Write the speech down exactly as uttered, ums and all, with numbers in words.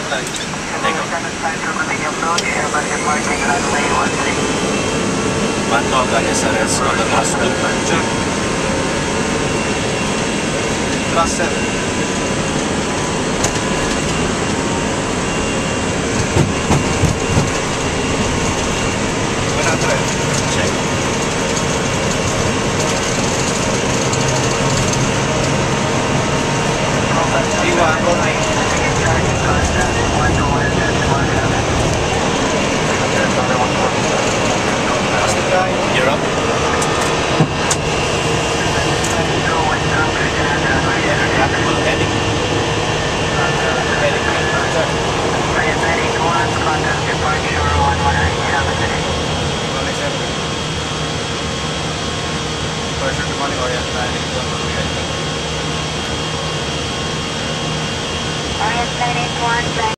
flight. Teka. Mantoga S R S on the last two punch. Class seven. Buena tres. Check. Iwan, Ronnie. You're up. Rapid heading. Heading. Ronnie seven. Person to morning Orient landing. Orient nine eight one.